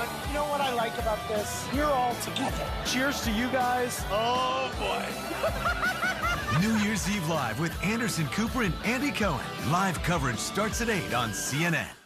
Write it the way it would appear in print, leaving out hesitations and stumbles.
You know what I like about this? We're all together. Cheers to you guys. Oh, boy. New Year's Eve Live with Anderson Cooper and Andy Cohen. Live coverage starts at 8 on CNN.